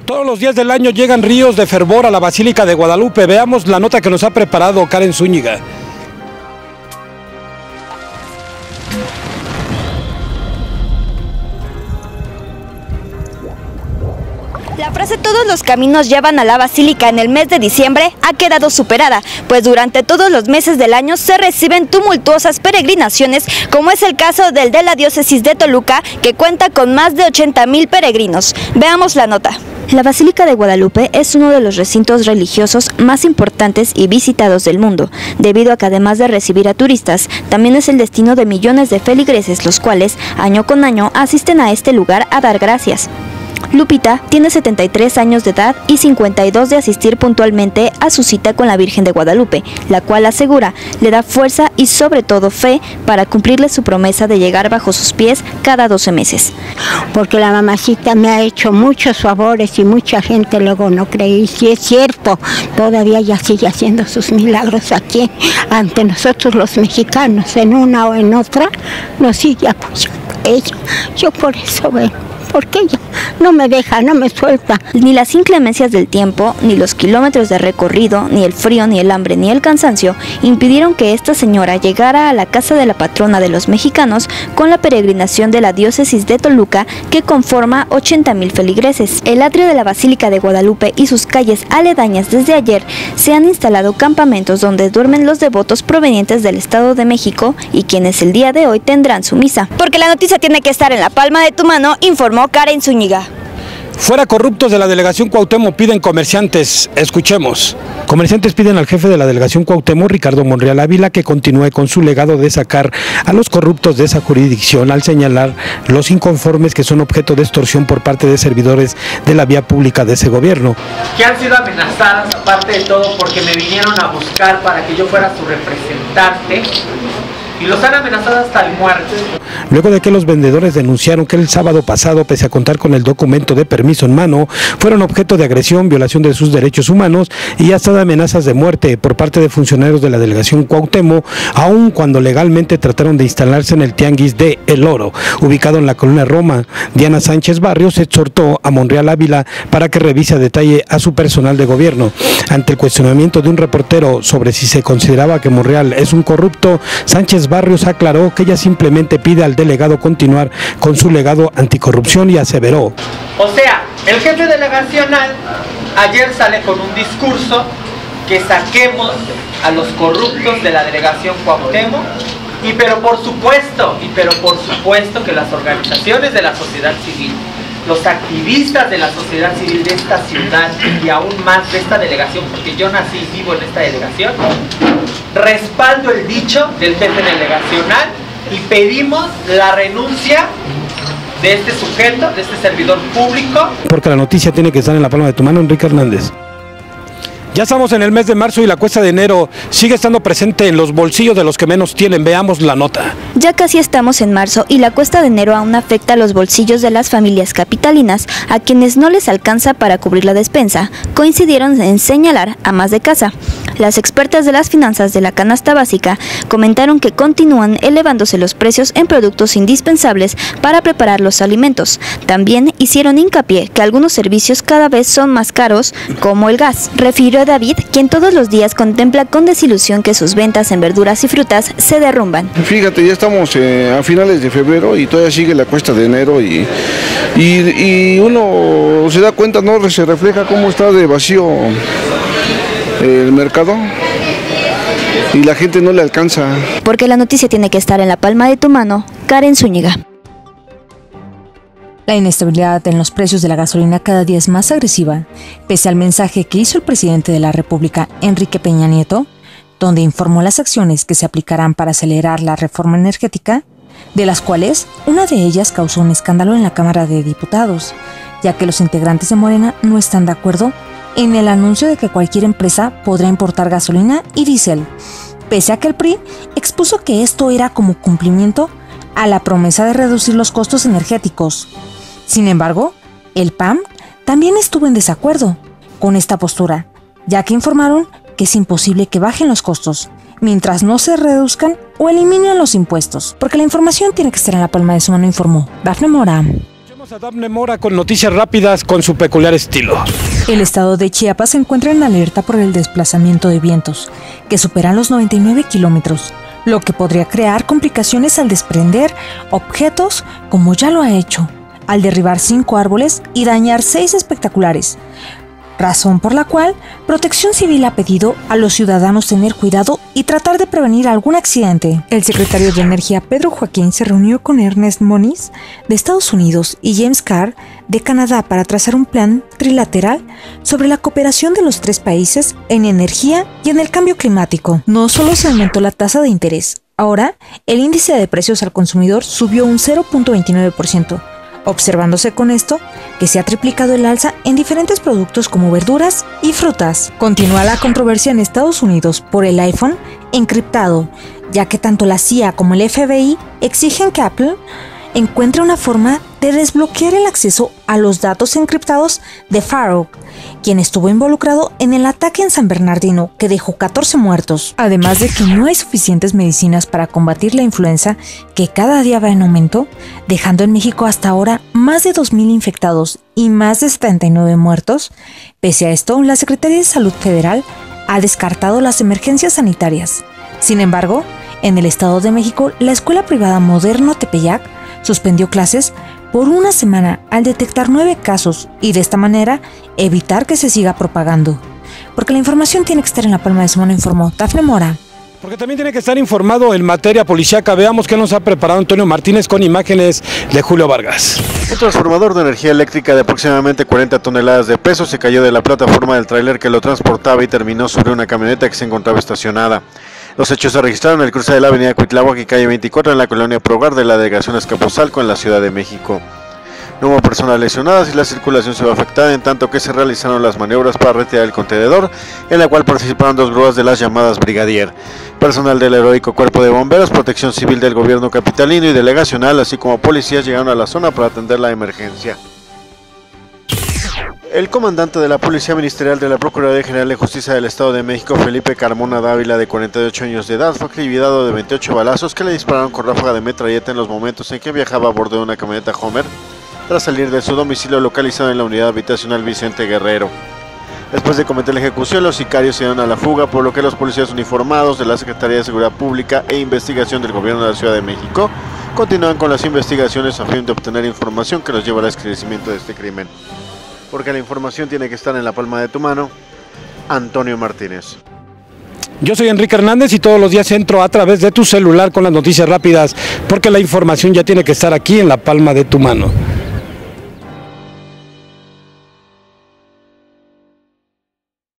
Todos los días del año llegan ríos de fervor a la Basílica de Guadalupe. Veamos la nota que nos ha preparado Karen Zúñiga. La frase "todos los caminos llevan a la Basílica" en el mes de diciembre ha quedado superada, pues durante todos los meses del año se reciben tumultuosas peregrinaciones, como es el caso del de la diócesis de Toluca, que cuenta con más de 80,000 peregrinos. Veamos la nota. La Basílica de Guadalupe es uno de los recintos religiosos más importantes y visitados del mundo, debido a que además de recibir a turistas, también es el destino de millones de feligreses, los cuales año con año asisten a este lugar a dar gracias. Lupita tiene 73 años de edad y 52 de asistir puntualmente a su cita con la Virgen de Guadalupe, la cual asegura le da fuerza y sobre todo fe para cumplirle su promesa de llegar bajo sus pies cada 12 meses. Porque la mamacita me ha hecho muchos favores y mucha gente luego no cree, y si es cierto, todavía ella sigue haciendo sus milagros aquí ante nosotros los mexicanos, en una o en otra, nos sigue apoyando ella. Yo por eso vengo, porque ella no me deja, no me suelta. Ni las inclemencias del tiempo, ni los kilómetros de recorrido, ni el frío, ni el hambre, ni el cansancio impidieron que esta señora llegara a la casa de la patrona de los mexicanos con la peregrinación de la diócesis de Toluca, que conforma 80,000 feligreses. El atrio de la Basílica de Guadalupe y sus calles aledañas desde ayer se han instalado campamentos donde duermen los devotos provenientes del Estado de México y quienes el día de hoy tendrán su misa. Porque la noticia tiene que estar en la palma de tu mano, informó Karen Zúñiga. Fuera corruptos de la delegación Cuauhtémoc, piden comerciantes. Escuchemos. Comerciantes piden al jefe de la delegación Cuauhtémoc, Ricardo Monreal Ávila, que continúe con su legado de sacar a los corruptos de esa jurisdicción, al señalar los inconformes que son objeto de extorsión por parte de servidores de la vía pública de ese gobierno. Que han sido amenazadas, aparte de todo, porque me vinieron a buscar para que yo fuera su representante. Y los han amenazado hasta el muerte. Luego de que los vendedores denunciaron que el sábado pasado, pese a contar con el documento de permiso en mano, fueron objeto de agresión, violación de sus derechos humanos y hasta de amenazas de muerte por parte de funcionarios de la delegación Cuauhtémoc, aun cuando legalmente trataron de instalarse en el tianguis de El Oro, ubicado en la colonia Roma. Diana Sánchez Barrios exhortó a Monreal Ávila para que revise a detalle a su personal de gobierno. Ante el cuestionamiento de un reportero sobre si se consideraba que Monreal es un corrupto, Sánchez Barrios aclaró que ella simplemente pide al delegado continuar con su legado anticorrupción y aseveró: o sea, el jefe delegacional ayer sale con un discurso que saquemos a los corruptos de la delegación Cuauhtémoc, pero por supuesto que las organizaciones de la sociedad civil, los activistas de la sociedad civil de esta ciudad y aún más de esta delegación, porque yo nací y vivo en esta delegación, respaldo el dicho del jefe delegacional y pedimos la renuncia de este sujeto, de este servidor público. Porque la noticia tiene que estar en la palma de tu mano, Enrique Hernández. Ya estamos en el mes de marzo y la cuesta de enero sigue estando presente en los bolsillos de los que menos tienen. Veamos la nota. Ya casi estamos en marzo y la cuesta de enero aún afecta a los bolsillos de las familias capitalinas, a quienes no les alcanza para cubrir la despensa. Coincidieron en señalar amas de casa. Las expertas de las finanzas de la canasta básica comentaron que continúan elevándose los precios en productos indispensables para preparar los alimentos. También hicieron hincapié que algunos servicios cada vez son más caros, como el gas. Refirió David, quien todos los días contempla con desilusión que sus ventas en verduras y frutas se derrumban. Fíjate, ya estamos a finales de febrero y todavía sigue la cuesta de enero y uno se da cuenta, no se refleja cómo está de vacío el mercado y la gente no le alcanza. Porque la noticia tiene que estar en la palma de tu mano, Karen Zúñiga. La inestabilidad en los precios de la gasolina cada día es más agresiva, pese al mensaje que hizo el presidente de la República, Enrique Peña Nieto, donde informó las acciones que se aplicarán para acelerar la reforma energética, de las cuales una de ellas causó un escándalo en la Cámara de Diputados, ya que los integrantes de Morena no están de acuerdo en el anuncio de que cualquier empresa podrá importar gasolina y diésel, pese a que el PRI expuso que esto era como cumplimiento a la promesa de reducir los costos energéticos. Sin embargo, el PAN también estuvo en desacuerdo con esta postura, ya que informaron que es imposible que bajen los costos, mientras no se reduzcan o eliminen los impuestos, porque la información tiene que estar en la palma de su mano, informó Dafne Mora. Vamos a Dafne Mora con noticias rápidas con su peculiar estilo. El estado de Chiapas se encuentra en alerta por el desplazamiento de vientos, que superan los 99 kilómetros, lo que podría crear complicaciones al desprender objetos, como ya lo ha hecho, al derribar 5 árboles y dañar 6 espectaculares. Razón por la cual Protección Civil ha pedido a los ciudadanos tener cuidado y tratar de prevenir algún accidente. El secretario de Energía, Pedro Joaquín, se reunió con Ernest Moniz de Estados Unidos y James Carr de Canadá para trazar un plan trilateral sobre la cooperación de los 3 países en energía y en el cambio climático. No solo se aumentó la tasa de interés, ahora el índice de precios al consumidor subió un 0.29%. Observándose con esto que se ha triplicado el alza en diferentes productos como verduras y frutas. Continúa la controversia en Estados Unidos por el iPhone encriptado, ya que tanto la CIA como el FBI exigen que Apple encuentre una forma de desbloquear el acceso a los datos encriptados de Farouk, quien estuvo involucrado en el ataque en San Bernardino que dejó 14 muertos. Además de que no hay suficientes medicinas para combatir la influenza, que cada día va en aumento, dejando en México hasta ahora más de 2,000 infectados y más de 79 muertos. Pese a esto, la Secretaría de Salud Federal ha descartado las emergencias sanitarias. Sin embargo, en el Estado de México, la escuela privada Moderno Tepeyac suspendió clases por una semana al detectar 9 casos y de esta manera evitar que se siga propagando. Porque la información tiene que estar en la palma de su mano, informó Dafne Mora. Porque también tiene que estar informado en materia policíaca. Veamos qué nos ha preparado Antonio Martínez con imágenes de Julio Vargas. Un transformador de energía eléctrica de aproximadamente 40 toneladas de peso se cayó de la plataforma del tráiler que lo transportaba y terminó sobre una camioneta que se encontraba estacionada. Los hechos se registraron en el cruce de la avenida Cuitláhuac y calle 24 en la colonia Progar de la delegación Azcapotzalco en la Ciudad de México. No hubo personas lesionadas y la circulación se vio afectada, en tanto que se realizaron las maniobras para retirar el contenedor, en la cual participaron 2 grúas de las llamadas Brigadier, personal del heroico Cuerpo de Bomberos, Protección Civil del Gobierno Capitalino y delegacional, así como policías llegaron a la zona para atender la emergencia. El comandante de la Policía Ministerial de la Procuraduría General de Justicia del Estado de México, Felipe Carmona Dávila, de 48 años de edad, fue acribillado de 28 balazos que le dispararon con ráfaga de metralleta en los momentos en que viajaba a bordo de una camioneta Homer tras salir de su domicilio localizado en la unidad habitacional Vicente Guerrero. Después de cometer la ejecución, los sicarios se dieron a la fuga, por lo que los policías uniformados de la Secretaría de Seguridad Pública e Investigación del Gobierno de la Ciudad de México continúan con las investigaciones a fin de obtener información que los lleve al esclarecimiento de este crimen. Porque la información tiene que estar en la palma de tu mano. Antonio Martínez. Yo soy Enrique Hernández y todos los días entro a través de tu celular con las noticias rápidas, porque la información ya tiene que estar aquí en la palma de tu mano.